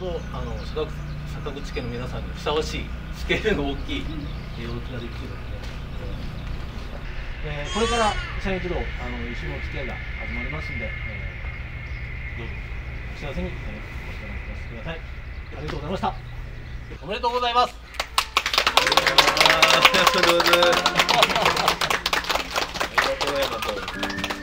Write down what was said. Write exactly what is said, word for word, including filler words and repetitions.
とあの坂坂口家の皆さんにふさわしいスケールの大きいお家ができるので、えー、これから社員一同あの一緒のお付き合いが始まりますんで、えー、どうぞお幸せに、えー、お力を貸してください。ありがとうございました。おめでとうございます。 ありがとうございます。